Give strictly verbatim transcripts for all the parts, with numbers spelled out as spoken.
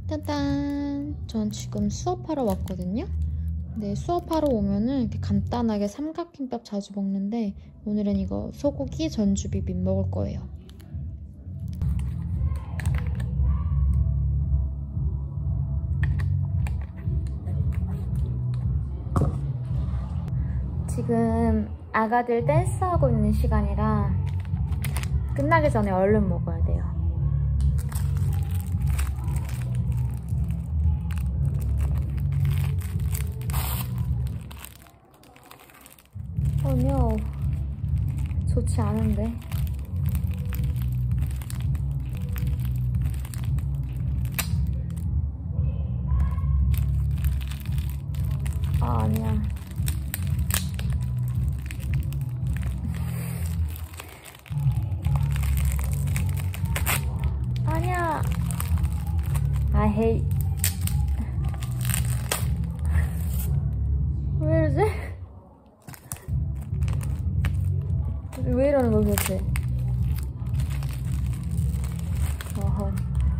짜잔! 전 지금 수업하러 왔거든요? 근데 수업하러 오면은 이렇게 간단하게 삼각김밥 자주 먹는데 오늘은 이거 소고기 전주 비빔 먹을 거예요. 지금 아가들 댄스하고 있는 시간이라 끝나기 전에 얼른 먹어야 돼요. 아니요, 좋지 않은데. 아, 아니야. 아니야. I hate. 왜 이러지? 왜 이러는 거야 도대체? 어허.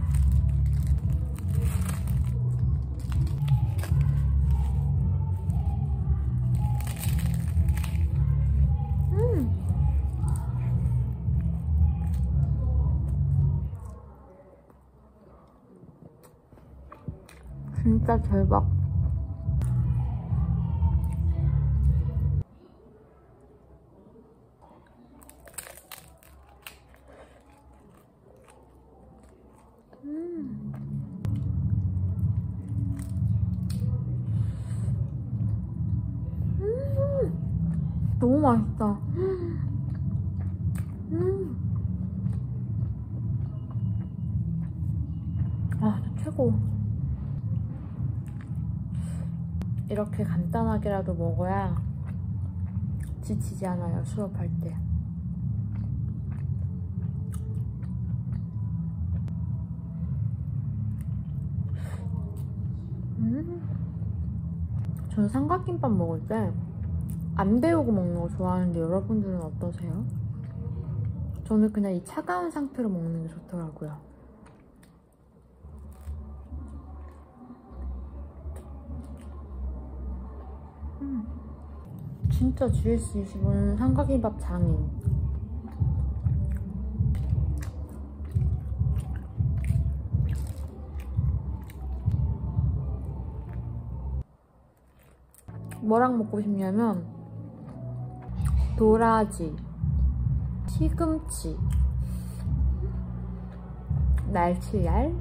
음. 진짜 대박. 음. 음. 너무 맛있다. 음. 아, 최고. 이렇게 간단하게라도 먹어야 지치지 않아요, 수업할 때. 음. 저는 삼각김밥 먹을 때 안 데우고 먹는 거 좋아하는데 여러분들은 어떠세요? 저는 그냥 이 차가운 상태로 먹는 게 좋더라고요. 음. 진짜 지에스 이십오는 삼각김밥 장인. 뭐랑 먹고 싶냐면 도라지, 시금치, 날치알?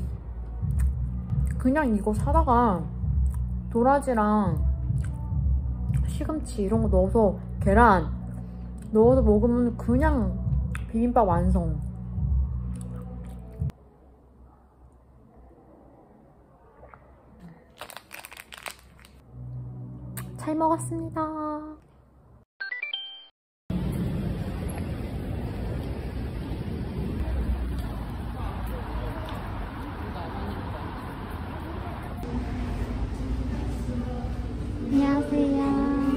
그냥 이거 사다가 도라지랑 시금치 이런 거 넣어서 계란 넣어서 먹으면 그냥 비빔밥 완성. 잘 먹었습니다. 안녕하세요.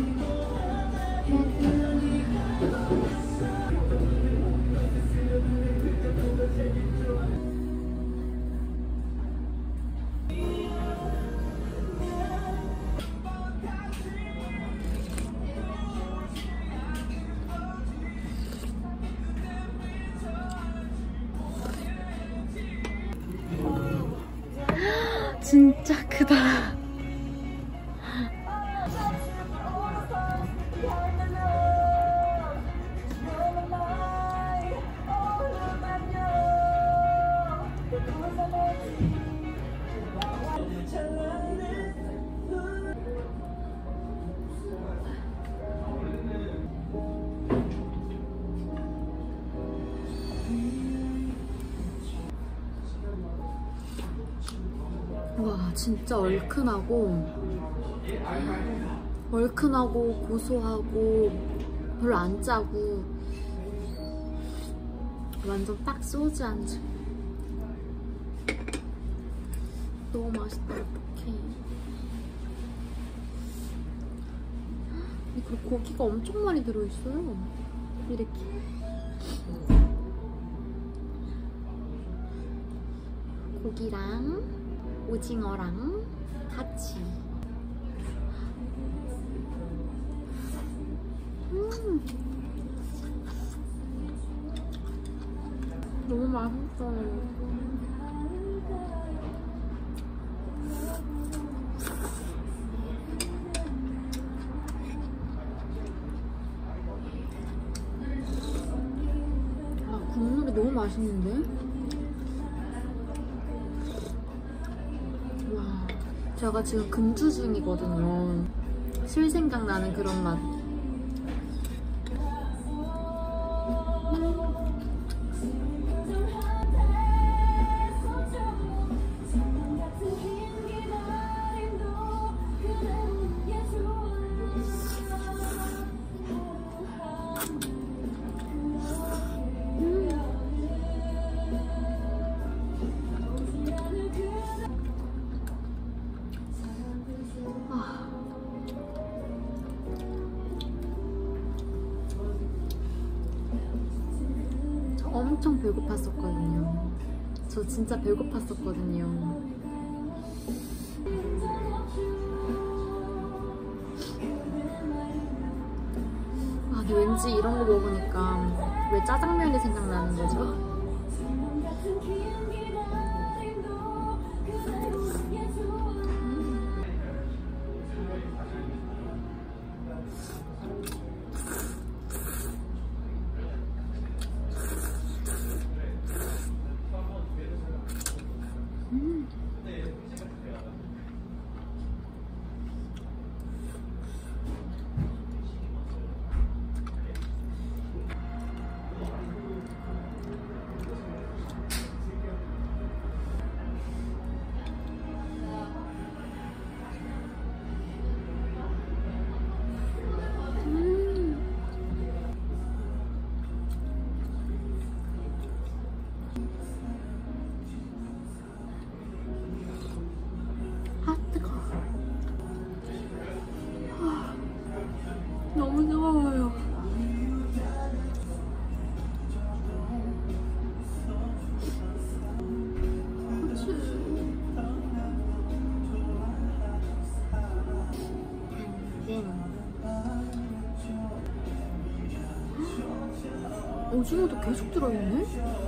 진짜 크다. 와, 진짜 얼큰하고 얼큰하고 고소하고 별로 안 짜고 완전 딱 소주 안주. 너무 맛있다. 어떡해. 그리고 고기가 엄청 많이 들어있어요. 이렇게 고기랑 오징어랑 같이. 음, 너무 맛있어. 아, 국물이 너무 맛있는데? 와, 제가 지금 금주 중이거든요. 술 생각나는 그런 맛. 엄청 배고팠었거든요. 저 진짜 배고팠었거든요. 아, 근데 왠지 이런 거 먹으니까 왜 짜장면이 생각나는 거죠? 음. 너무 뜨거워요. 그치. 오징어도 계속 들어있네?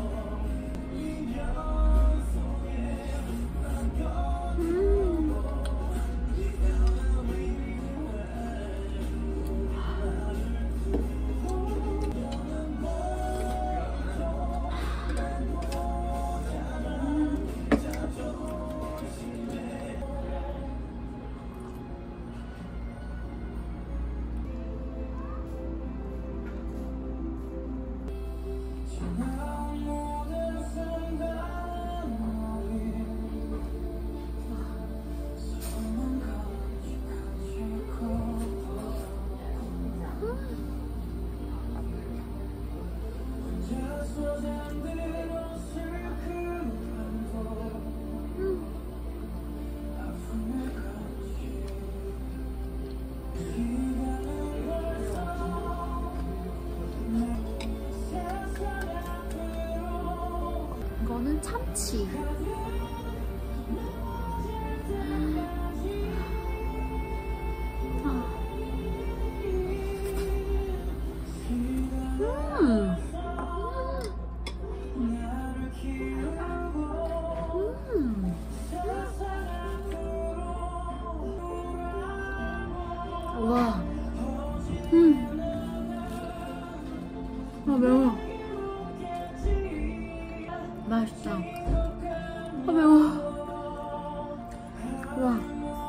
이거는 참치. 음. 음. 와. 음. 아, 매워. 맛있다. 아, 매워. 와.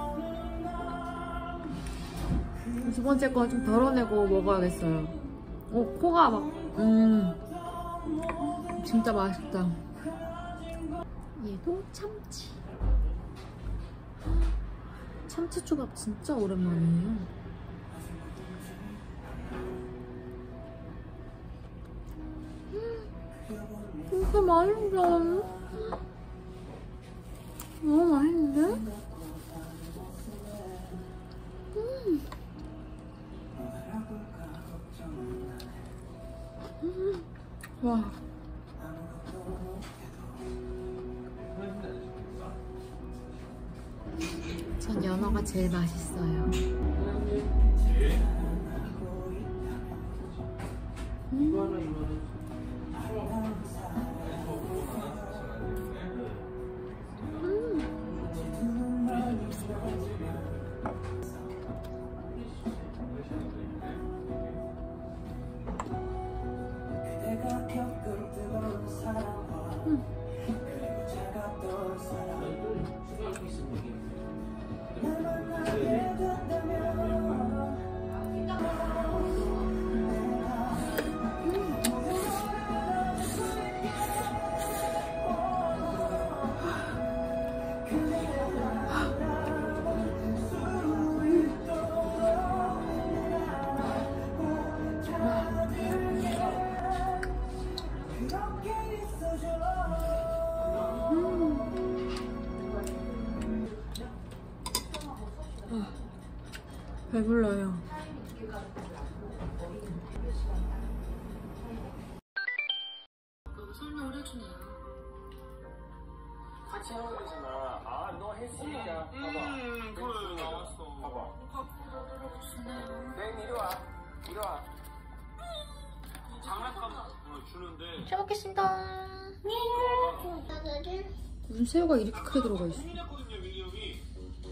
두 번째 거 좀 덜어내고 먹어야겠어요. 오, 코가 막, 음. 진짜 맛있다. 얘도 참치. 참치초밥 진짜 오랜만이에요. 진짜 맛있어. 너무 맛있는데? 음. 음. 와. 연어가 제일 맛있어요. 음. 배불러요. 설명을 해주네요. 같이 하는 거잖아. 아, 너 했으니까. 음, 봐봐. 음, 그래, 나왔어. 봐봐. 네, 이리 와. 이리 와. 장난감 어, 주는데. 잘 먹겠습니다. 무슨 새우가 이렇게 크게 들어가 있어? 고민했거든요, 민기 형이.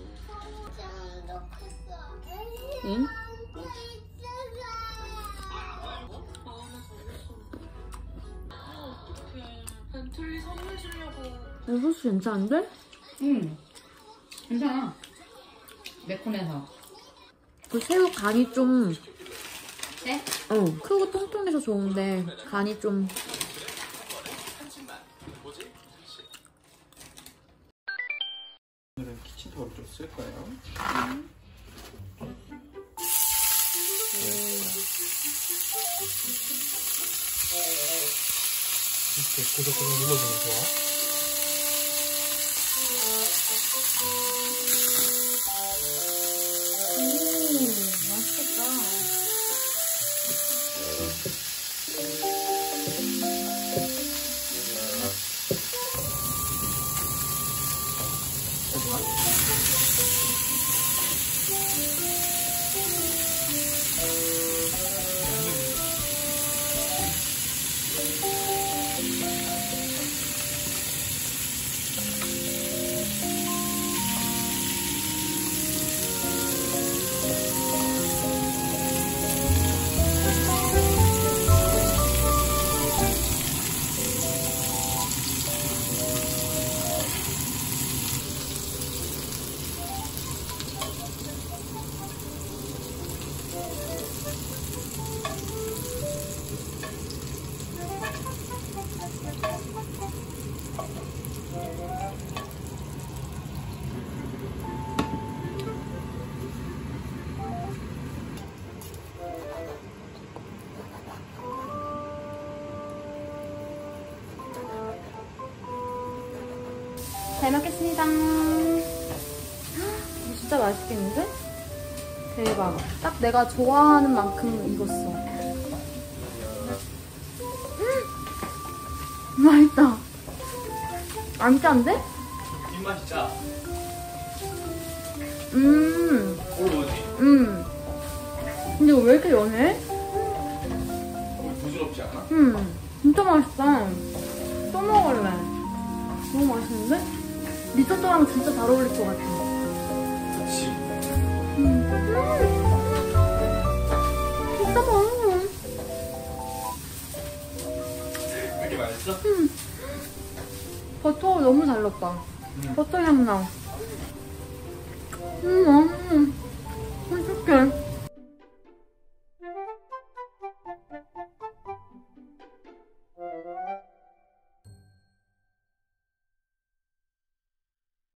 응? 벤틀리 선물 주려고. 이 소스 괜찮은데? 응, 괜찮아. 매콤해서. 그 새우 간이 좀 네? 어, 크고 통통해서 좋은데 간이 좀 오늘은 키친타올 좀 쓸 거예요. 음. 이렇게 고정고정 눌러주면 좋아. 오, 맛있겠다. 잘 먹겠습니다. 진짜 맛있겠는데? 대박. 딱 내가 좋아하는 만큼 익었어. 음! 맛있다. 안 짠데? 입맛이 짜. 음. 오, 뭐지? 음. 근데 이거 왜 이렇게 연해? 부드럽지 않아? 음. 진짜 맛있다. 또 먹을래. 너무 맛있는데? 리조또랑 진짜 잘 어울릴 것 같아. 그치. 음. 진짜 맛있어. 왜 이렇게 맛있어? 음. 버터 너무 잘 넣었다. 음. 버터 향 나. 음, 음. 맛있게.